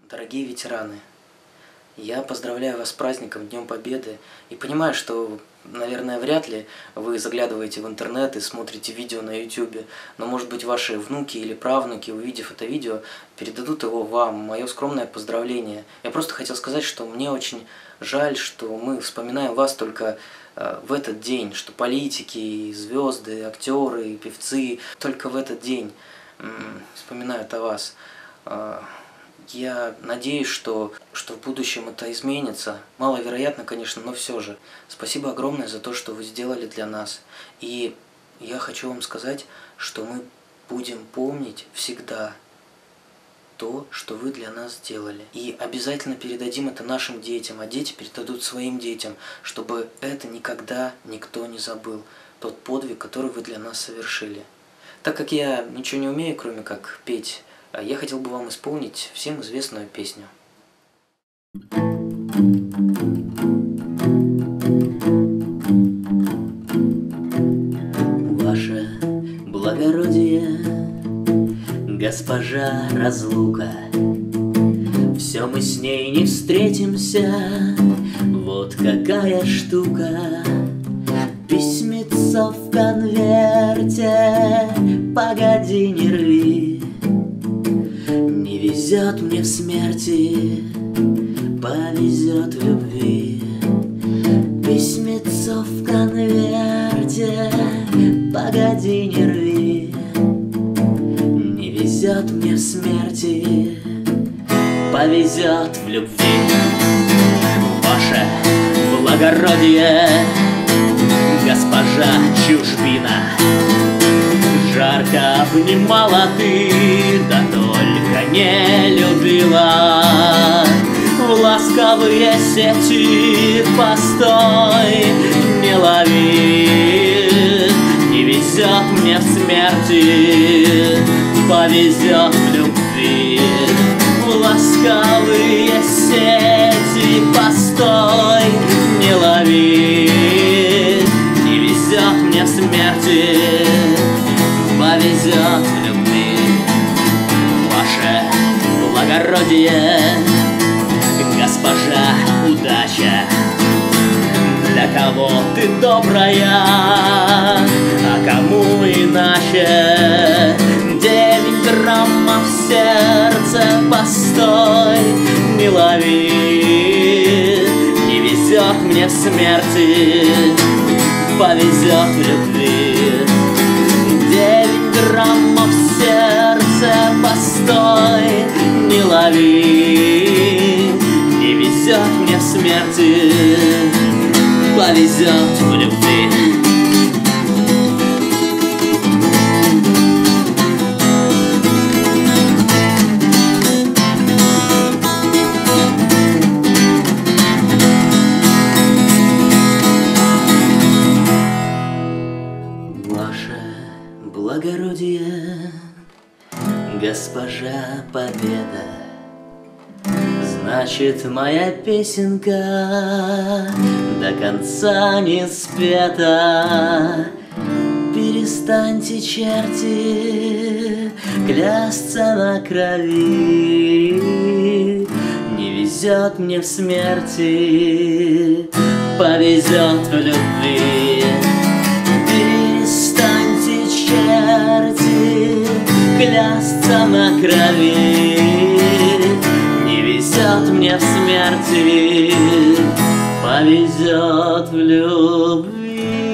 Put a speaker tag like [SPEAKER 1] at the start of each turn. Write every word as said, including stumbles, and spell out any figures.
[SPEAKER 1] Дорогие ветераны, я поздравляю вас с праздником, Днем Победы, и понимаю, что, наверное, вряд ли вы заглядываете в интернет и смотрите видео на ютубе, но, может быть, ваши внуки или правнуки, увидев это видео, передадут его вам, мое скромное поздравление. Я просто хотел сказать, что мне очень жаль, что мы вспоминаем вас только э, в этот день, что политики, звезды, актеры, певцы только в этот день м, вспоминают о вас. Э, Я надеюсь, что, что в будущем это изменится. Маловероятно, конечно, но все же. Спасибо огромное за то, что вы сделали для нас. И я хочу вам сказать, что мы будем помнить всегда то, что вы для нас сделали. И обязательно передадим это нашим детям, а дети передадут своим детям, чтобы это никогда никто не забыл. Тот подвиг, который вы для нас совершили. Так как я ничего не умею, кроме как петь, я хотел бы вам исполнить всем известную песню. Ваше благородие, госпожа разлука, все мы с ней не встретимся, вот какая штука. Письмецо в конверте, погоди, не рви. Не везет мне в смерти, повезет в любви. Письмецо в конверте, погоди, не рви. Не везет мне в смерти, повезет в любви. Ваше благородие, госпожа чужбина, жарко обнимала ты, да только не любила. В ласковые сети постой, не лови. Не везет мне в смерти, повезет в любви. В ласковые сети постой, не лови. Не везет мне в смерти, повезет в любви. Ваше благородие, госпожа удача, для кого ты добрая, а кому иначе. Девять граммов в сердце постой, не лови. Не везет мне в смерти, повезет в любви. Девять граммов в сердце постой, не лови. Не везет мне в смерти, повезет в любви. Благородие, госпожа Победа, значит, моя песенка до конца не спета. Перестаньте, черти, клясться на крови. Не везет мне в смерти, повезет в любви. Черти, клясться на крови. Не везет мне в смерти, повезет в любви.